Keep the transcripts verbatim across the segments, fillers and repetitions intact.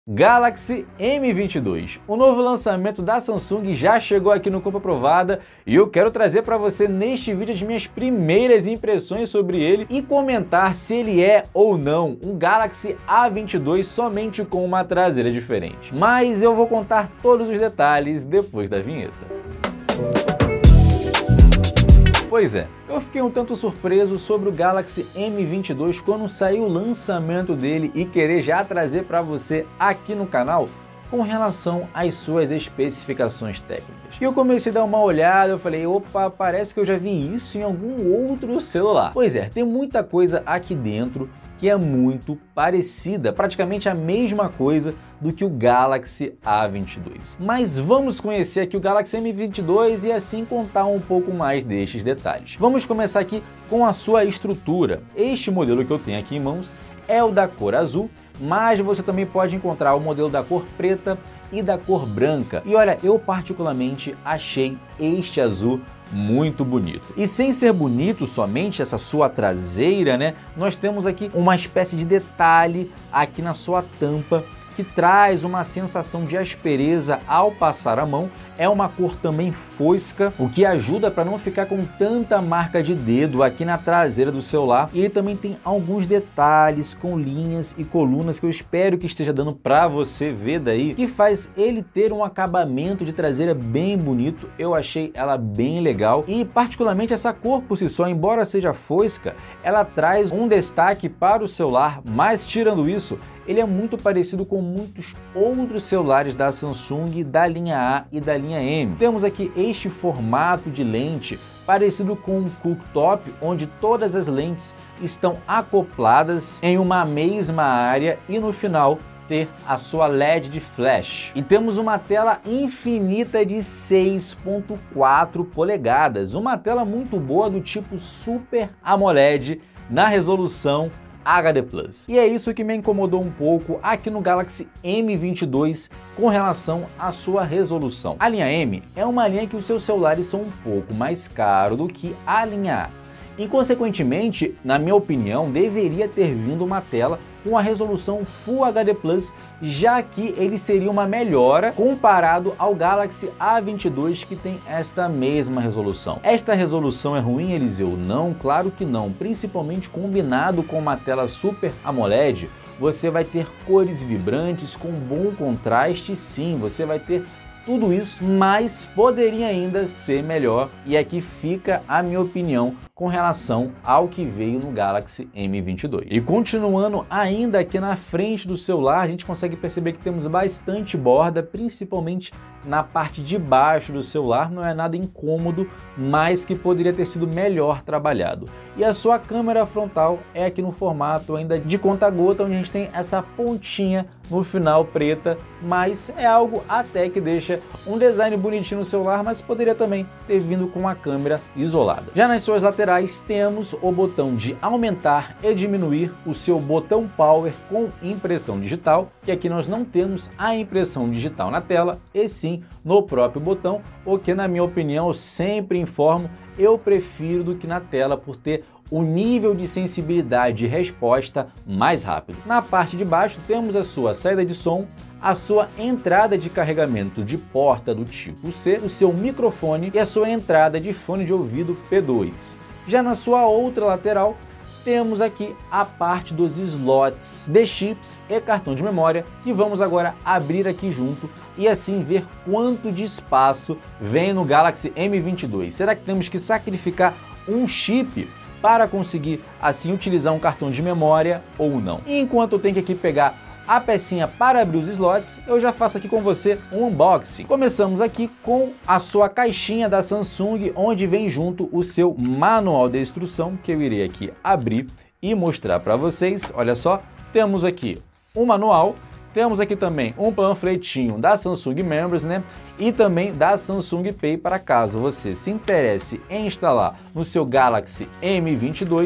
Galaxy M vinte e dois, o novo lançamento da Samsung já chegou aqui no Compra Aprovada e eu quero trazer para você neste vídeo as minhas primeiras impressões sobre ele e comentar se ele é ou não um Galaxy A vinte e dois somente com uma traseira diferente. Mas eu vou contar todos os detalhes depois da vinheta. Pois é, eu fiquei um tanto surpreso sobre o Galaxy M vinte e dois quando saiu o lançamento dele e querer já trazer para você aqui no canal com relação às suas especificações técnicas. E eu comecei a dar uma olhada, eu falei, opa, parece que eu já vi isso em algum outro celular. Pois é, tem muita coisa aqui dentro que é muito parecida, praticamente a mesma coisa do que o Galaxy A vinte e dois. Mas vamos conhecer aqui o Galaxy M vinte e dois e assim contar um pouco mais destes detalhes. Vamos começar aqui com a sua estrutura. Este modelo que eu tenho aqui em mãos é o da cor azul, mas você também pode encontrar o modelo da cor preta e da cor branca. E olha, eu particularmente achei este azul muito bonito. E sem ser bonito somente essa sua traseira, né? Nós temos aqui uma espécie de detalhe aqui na sua tampa que traz uma sensação de aspereza ao passar a mão. É uma cor também fosca, o que ajuda para não ficar com tanta marca de dedo aqui na traseira do celular. E ele também tem alguns detalhes com linhas e colunas que eu espero que esteja dando para você ver daí, que faz ele ter um acabamento de traseira bem bonito. Eu achei ela bem legal e particularmente essa cor por si só, embora seja fosca, ela traz um destaque para o celular, mas tirando isso, ele é muito parecido com muitos outros celulares da Samsung, da linha A e da linha M. Temos aqui este formato de lente parecido com um cooktop, onde todas as lentes estão acopladas em uma mesma área e no final ter a sua L E D de flash. E temos uma tela infinita de seis ponto quatro polegadas, uma tela muito boa do tipo Super AMOLED na resolução H D plus. E é isso que me incomodou um pouco aqui no Galaxy M vinte e dois com relação à sua resolução. A linha M é uma linha que os seus celulares são um pouco mais caros do que a linha A. E, consequentemente, na minha opinião, deveria ter vindo uma tela com a resolução Full H D plus, já que ele seria uma melhora comparado ao Galaxy A vinte e dois, que tem esta mesma resolução. Esta resolução é ruim, Eliseu? Não, claro que não. Principalmente combinado com uma tela Super AMOLED, você vai ter cores vibrantes com bom contraste, sim, você vai ter tudo isso, mas poderia ainda ser melhor. E aqui fica a minha opinião com relação ao que veio no Galaxy M vinte e dois. E continuando ainda aqui na frente do celular, a gente consegue perceber que temos bastante borda, principalmente na parte de baixo do celular. Não é nada incômodo, mas que poderia ter sido melhor trabalhado. E a sua câmera frontal é aqui no formato ainda de conta-gota, onde a gente tem essa pontinha no final preta, mas é algo até que deixa um design bonitinho no celular, mas poderia também ter vindo com uma câmera isolada. Já nas suas laterais temos o botão de aumentar e diminuir o seu botão Power com impressão digital, que aqui nós não temos a impressão digital na tela, e sim no próprio botão, o que na minha opinião, eu sempre informo, eu prefiro do que na tela por ter o nível de sensibilidade e resposta mais rápido. Na parte de baixo temos a sua saída de som, a sua entrada de carregamento de porta do tipo C, o seu microfone e a sua entrada de fone de ouvido P dois. Já na sua outra lateral, temos aqui a parte dos slots de chips e cartão de memória, que vamos agora abrir aqui junto e assim ver quanto de espaço vem no Galaxy M vinte e dois. Será que temos que sacrificar um chip para conseguir assim utilizar um cartão de memória ou não? E enquanto eu tenho que aqui pegar a pecinha para abrir os slots, eu já faço aqui com você um unboxing. Começamos aqui com a sua caixinha da Samsung, onde vem junto o seu manual de instrução, que eu irei aqui abrir e mostrar para vocês. Olha só, temos aqui um manual, temos aqui também um panfletinho da Samsung Members, né? E também da Samsung Pay, para caso você se interesse em instalar no seu Galaxy M vinte e dois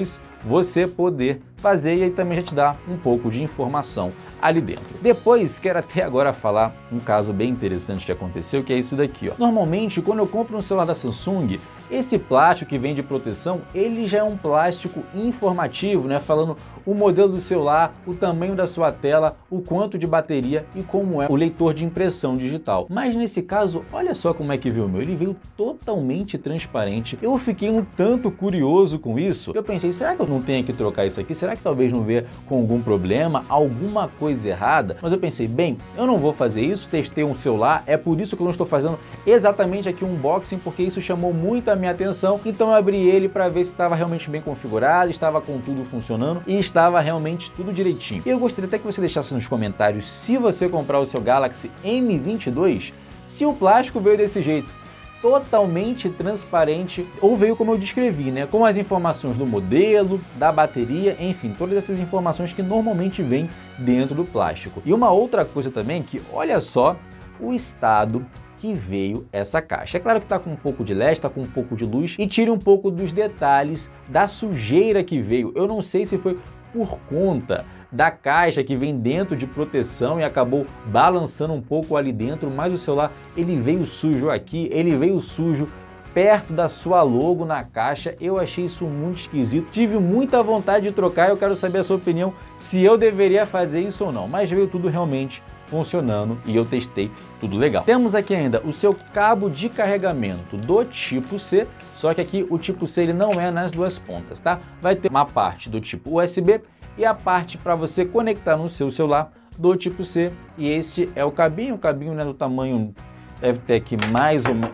você poder fazer, e aí também já te dá um pouco de informação ali dentro. Depois, quero até agora falar um caso bem interessante que aconteceu, que é isso daqui, ó. Normalmente, quando eu compro um celular da Samsung, esse plástico que vem de proteção, ele já é um plástico informativo, né? Falando o modelo do celular, o tamanho da sua tela, o quanto de bateria e como é o leitor de impressão digital. Mas nesse caso, olha só como é que veio o meu. Ele veio totalmente transparente. Eu fiquei um tanto curioso com isso. Eu pensei, será que eu não tenho que trocar isso aqui? Será que talvez não venha com algum problema, alguma coisa errada? Mas eu pensei, bem, eu não vou fazer isso, testei um celular, é por isso que eu não estou fazendo exatamente aqui um unboxing, porque isso chamou muito a minha atenção. Então eu abri ele para ver se estava realmente bem configurado, estava com tudo funcionando e estava realmente tudo direitinho. E eu gostaria até que você deixasse nos comentários, se você comprar o seu Galaxy M vinte e dois, se o plástico veio desse jeito, totalmente transparente, ou veio como eu descrevi, né, com as informações do modelo, da bateria, enfim, todas essas informações que normalmente vêm dentro do plástico. E uma outra coisa também, que olha só o estado que veio essa caixa. É claro que está com um pouco de led, está com um pouco de luz, e tira um pouco dos detalhes da sujeira que veio. Eu não sei se foi por conta da caixa que vem dentro de proteção e acabou balançando um pouco ali dentro, mas o celular ele veio sujo aqui, ele veio sujo perto da sua logo na caixa. Eu achei isso muito esquisito, tive muita vontade de trocar. Eu quero saber a sua opinião, se eu deveria fazer isso ou não, mas veio tudo realmente funcionando e eu testei, tudo legal. Temos aqui ainda o seu cabo de carregamento do tipo C, só que aqui o tipo C ele não é nas duas pontas, tá? Vai ter uma parte do tipo U S B e a parte para você conectar no seu celular do tipo C, e este é o cabinho, o cabinho, né, do tamanho, deve ter aqui mais ou menos,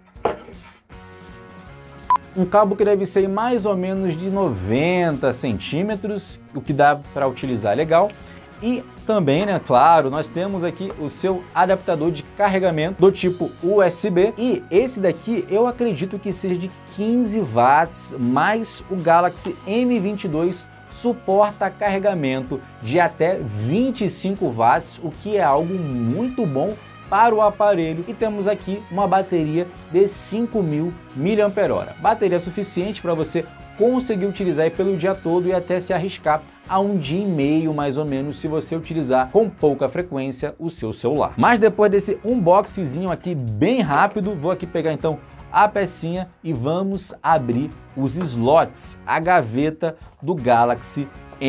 um cabo que deve ser mais ou menos de noventa centímetros, o que dá para utilizar legal. E também, né, claro, nós temos aqui o seu adaptador de carregamento do tipo U S B, e esse daqui eu acredito que seja de quinze watts, mas o Galaxy M vinte e dois suporta carregamento de até vinte e cinco watts, o que é algo muito bom para o aparelho. E temos aqui uma bateria de cinco mil miliampères-hora, bateria suficiente para você conseguir utilizar aí pelo dia todo e até se arriscar a um dia e meio mais ou menos, se você utilizar com pouca frequência o seu celular. Mas depois desse unboxingzinho aqui bem rápido, vou aqui pegar então a pecinha e vamos abrir os slots, a gaveta do Galaxy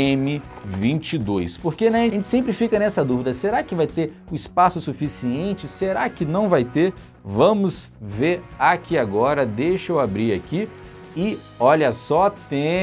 M vinte e dois, porque, né, a gente sempre fica nessa dúvida, será que vai ter o espaço suficiente, será que não vai ter? Vamos ver aqui agora, deixa eu abrir aqui e olha só,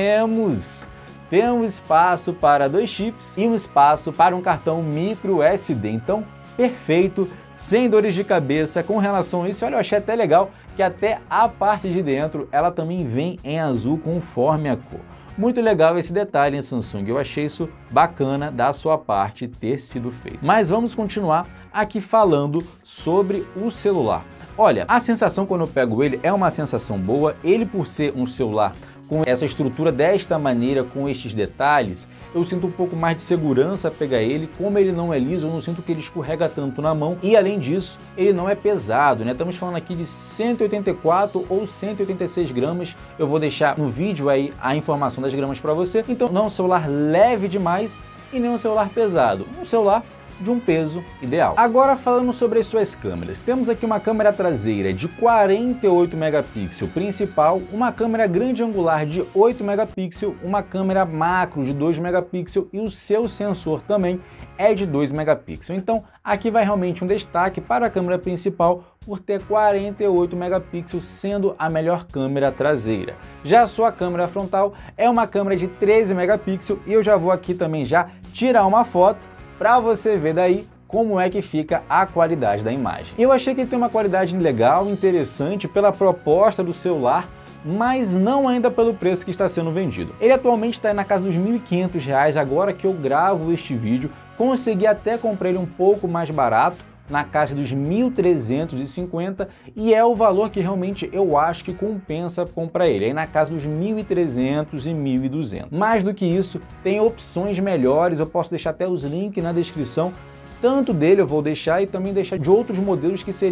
temos temos espaço para dois chips e um espaço para um cartão micro S D, então perfeito, sem dores de cabeça com relação a isso. Olha, eu achei até legal que até a parte de dentro ela também vem em azul conforme a cor. Muito legal esse detalhe em Samsung, eu achei isso bacana da sua parte ter sido feito. Mas vamos continuar aqui falando sobre o celular. Olha, a sensação quando eu pego ele é uma sensação boa, ele por ser um celular com essa estrutura desta maneira, com estes detalhes, eu sinto um pouco mais de segurança a pegar ele. Como ele não é liso, eu não sinto que ele escorrega tanto na mão, e além disso, ele não é pesado, né? Estamos falando aqui de cento e oitenta e quatro ou cento e oitenta e seis gramas, eu vou deixar no vídeo aí a informação das gramas para você. Então não é um celular leve demais e nem um celular pesado, um celular de um peso ideal. Agora falando sobre as suas câmeras, temos aqui uma câmera traseira de quarenta e oito megapixels principal, uma câmera grande angular de oito megapixels, uma câmera macro de dois megapixels e o seu sensor também é de dois megapixels. Então aqui vai realmente um destaque para a câmera principal por ter quarenta e oito megapixels, sendo a melhor câmera traseira. Já a sua câmera frontal é uma câmera de treze megapixels e eu já vou aqui também já tirar uma foto para você ver daí como é que fica a qualidade da imagem. Eu achei que ele tem uma qualidade legal, interessante pela proposta do celular, mas não ainda pelo preço que está sendo vendido. Ele atualmente está na casa dos mil e quinhentos reais, agora que eu gravo este vídeo. Consegui até comprar ele um pouco mais barato, na casa dos mil trezentos e cinquenta, e é o valor que realmente eu acho que compensa comprar ele, aí na casa dos mil e trezentos e mil e duzentos. Mais do que isso, tem opções melhores, eu posso deixar até os links na descrição, tanto dele eu vou deixar e também deixar de outros modelos que seria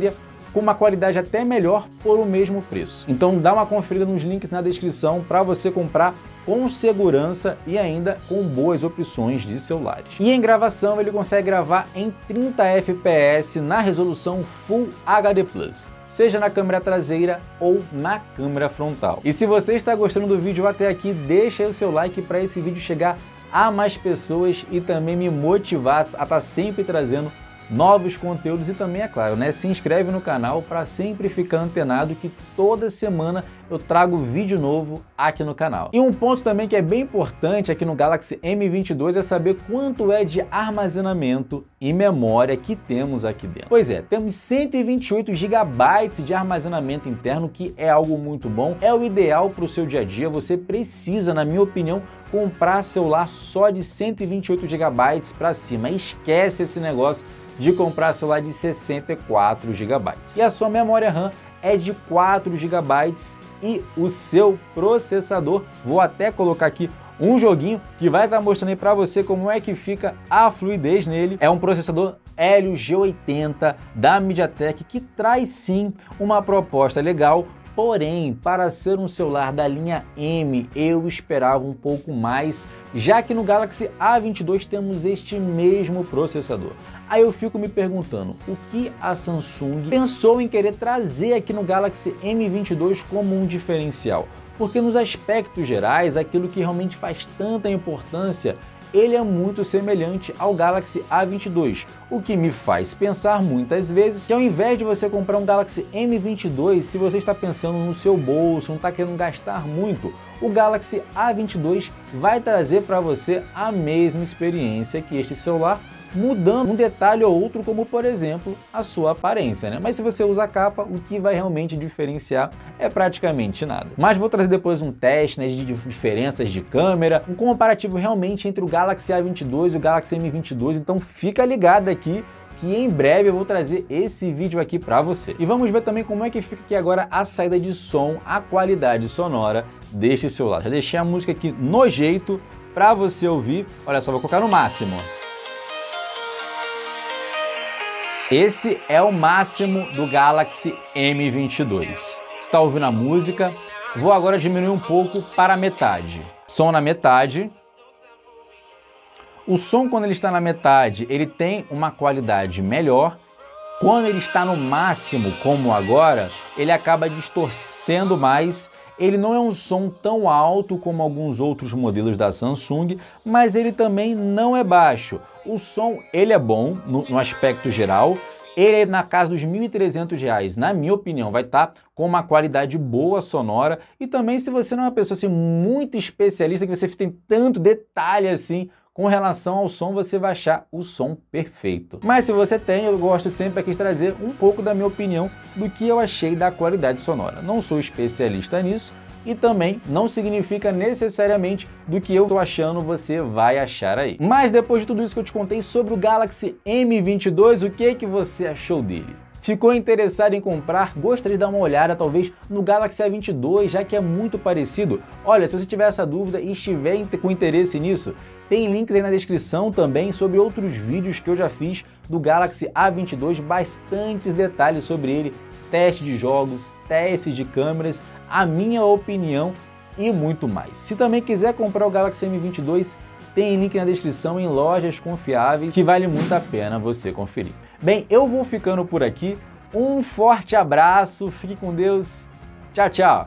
com uma qualidade até melhor por o mesmo preço. Então dá uma conferida nos links na descrição para você comprar com segurança e ainda com boas opções de celulares. E em gravação ele consegue gravar em trinta F P S na resolução Full H D plus, seja na câmera traseira ou na câmera frontal. E se você está gostando do vídeo até aqui, deixa aí o seu like para esse vídeo chegar a mais pessoas e também me motivar a estar sempre trazendo novos conteúdos e também, é claro, né, se inscreve no canal para sempre ficar antenado que toda semana eu trago vídeo novo aqui no canal. E um ponto também que é bem importante aqui no Galaxy M vinte e dois é saber quanto é de armazenamento e memória que temos aqui dentro. Pois é, temos cento e vinte e oito gigabytes de armazenamento interno, que é algo muito bom, é o ideal para o seu dia a dia. Você precisa, na minha opinião, comprar celular só de cento e vinte e oito gigabytes para cima. Esquece esse negócio de comprar celular de sessenta e quatro gigabytes. E a sua memória RAM é de quatro gigabytes e o seu processador, vou até colocar aqui um joguinho que vai estar mostrando aí para você como é que fica a fluidez nele. É um processador Helio G oitenta da MediaTek que traz sim uma proposta legal. Porém, para ser um celular da linha M, eu esperava um pouco mais, já que no Galaxy A vinte e dois temos este mesmo processador. Aí eu fico me perguntando, o que a Samsung pensou em querer trazer aqui no Galaxy M vinte e dois como um diferencial? Porque nos aspectos gerais, aquilo que realmente faz tanta importância, ele é muito semelhante ao Galaxy A vinte e dois, o que me faz pensar muitas vezes que ao invés de você comprar um Galaxy M vinte e dois, se você está pensando no seu bolso, não está querendo gastar muito, o Galaxy A vinte e dois vai trazer para você a mesma experiência que este celular, mudando um detalhe ou outro, como por exemplo a sua aparência, né? Mas se você usa a capa, o que vai realmente diferenciar é praticamente nada. Mas vou trazer depois um teste, né, de diferenças de câmera, um comparativo realmente entre o Galaxy A vinte e dois e o Galaxy M vinte e dois, então fica ligado aqui que em breve eu vou trazer esse vídeo aqui para você. E vamos ver também como é que fica aqui agora a saída de som, a qualidade sonora deste celular. Já deixei a música aqui no jeito para você ouvir. Olha só, vou colocar no máximo. Esse é o máximo do Galaxy M vinte e dois. Está ouvindo a música? Vou agora diminuir um pouco para a metade. Som na metade. O som, quando ele está na metade, ele tem uma qualidade melhor. Quando ele está no máximo, como agora, ele acaba distorcendo mais. Ele não é um som tão alto como alguns outros modelos da Samsung, mas ele também não é baixo. O som, ele é bom no, no aspecto geral. Ele é na casa dos mil e trezentos reais, na minha opinião, vai estar com uma qualidade boa sonora. E também, se você não é uma pessoa assim, muito especialista, que você tem tanto detalhe assim com relação ao som, você vai achar o som perfeito. Mas se você tem, eu gosto sempre aqui de trazer um pouco da minha opinião do que eu achei da qualidade sonora. Não sou especialista nisso e também não significa necessariamente do que eu estou achando você vai achar aí. Mas depois de tudo isso que eu te contei sobre o Galaxy M vinte e dois, o que é que você achou dele? Ficou interessado em comprar? Gostaria de dar uma olhada talvez no Galaxy A vinte e dois, já que é muito parecido? Olha, se você tiver essa dúvida e estiver com interesse nisso, tem links aí na descrição também sobre outros vídeos que eu já fiz do Galaxy A vinte e dois, bastantes detalhes sobre ele, teste de jogos, testes de câmeras, a minha opinião e muito mais. Se também quiser comprar o Galaxy M vinte e dois, tem link na descrição em lojas confiáveis que vale muito a pena você conferir. Bem, eu vou ficando por aqui, um forte abraço, fique com Deus, tchau, tchau!